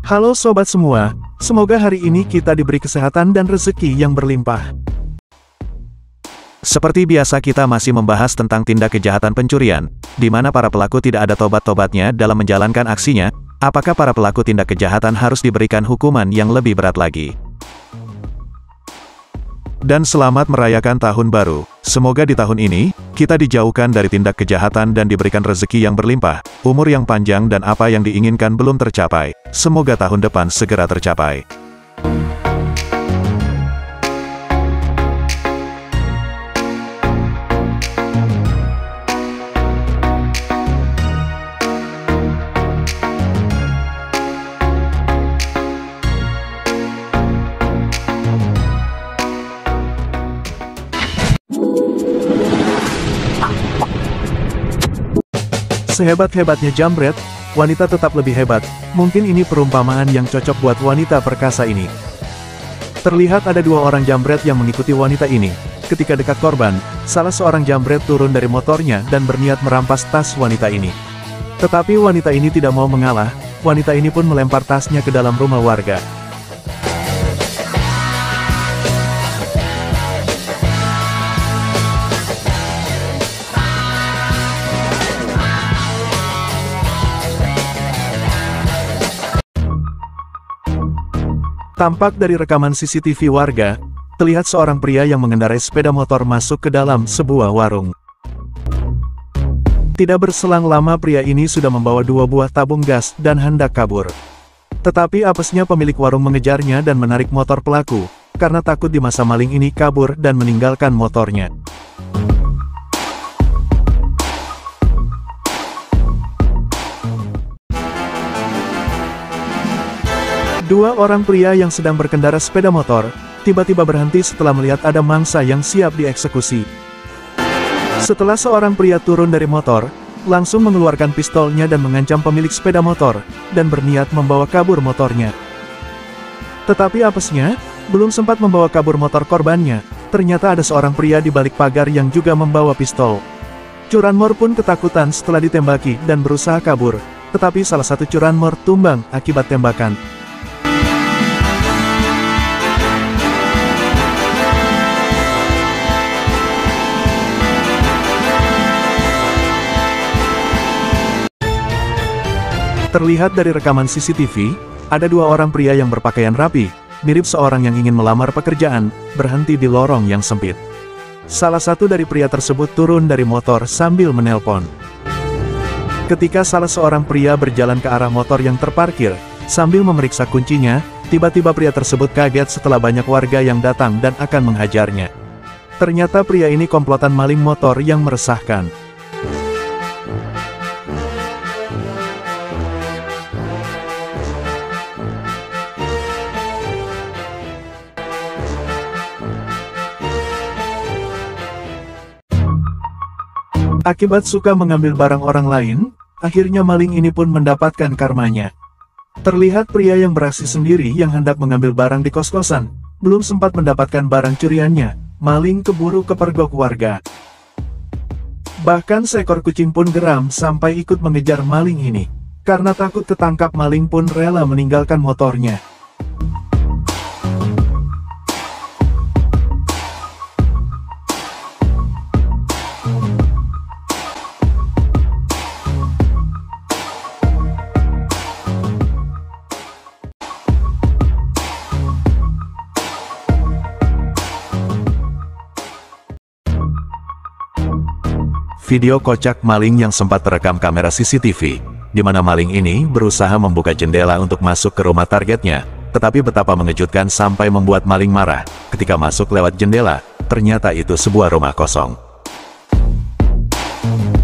Halo sobat semua, semoga hari ini kita diberi kesehatan dan rezeki yang berlimpah. Seperti biasa kita masih membahas tentang tindak kejahatan pencurian, di mana para pelaku tidak ada tobat-tobatnya dalam menjalankan aksinya. Apakah para pelaku tindak kejahatan harus diberikan hukuman yang lebih berat lagi? Dan selamat merayakan tahun baru. Semoga di tahun ini, kita dijauhkan dari tindak kejahatan dan diberikan rezeki yang berlimpah, umur yang panjang dan apa yang diinginkan belum tercapai. Semoga tahun depan segera tercapai. Sehebat-hebatnya jambret, wanita tetap lebih hebat. Mungkin ini perumpamaan yang cocok buat wanita perkasa ini. Terlihat ada dua orang jambret yang mengikuti wanita ini. Ketika dekat korban, salah seorang jambret turun dari motornya dan berniat merampas tas wanita ini. Tetapi wanita ini tidak mau mengalah, wanita ini pun melempar tasnya ke dalam rumah warga. Tampak dari rekaman CCTV warga, terlihat seorang pria yang mengendarai sepeda motor masuk ke dalam sebuah warung. Tidak berselang lama pria ini sudah membawa 2 buah tabung gas dan hendak kabur. Tetapi apesnya pemilik warung mengejarnya dan menarik motor pelaku, karena takut di masa maling ini kabur dan meninggalkan motornya. Dua orang pria yang sedang berkendara sepeda motor, tiba-tiba berhenti setelah melihat ada mangsa yang siap dieksekusi. Setelah seorang pria turun dari motor, langsung mengeluarkan pistolnya dan mengancam pemilik sepeda motor, dan berniat membawa kabur motornya. Tetapi apesnya, belum sempat membawa kabur motor korbannya, ternyata ada seorang pria di balik pagar yang juga membawa pistol. Curanmor pun ketakutan setelah ditembaki dan berusaha kabur, tetapi salah satu curanmor tumbang akibat tembakan. Terlihat dari rekaman CCTV, ada dua orang pria yang berpakaian rapi, mirip seorang yang ingin melamar pekerjaan, berhenti di lorong yang sempit. Salah satu dari pria tersebut turun dari motor sambil menelpon. Ketika salah seorang pria berjalan ke arah motor yang terparkir, sambil memeriksa kuncinya, tiba-tiba pria tersebut kaget setelah banyak warga yang datang dan akan menghajarnya. Ternyata pria ini komplotan maling motor yang meresahkan. Akibat suka mengambil barang orang lain, akhirnya maling ini pun mendapatkan karmanya. Terlihat pria yang beraksi sendiri yang hendak mengambil barang di kos-kosan, belum sempat mendapatkan barang curiannya, maling keburu kepergok warga. Bahkan seekor kucing pun geram sampai ikut mengejar maling ini. Karena takut ketangkap, maling pun rela meninggalkan motornya. Video kocak maling yang sempat terekam kamera CCTV, di mana maling ini berusaha membuka jendela untuk masuk ke rumah targetnya, tetapi betapa mengejutkan sampai membuat maling marah. Ketika masuk lewat jendela, ternyata itu sebuah rumah kosong.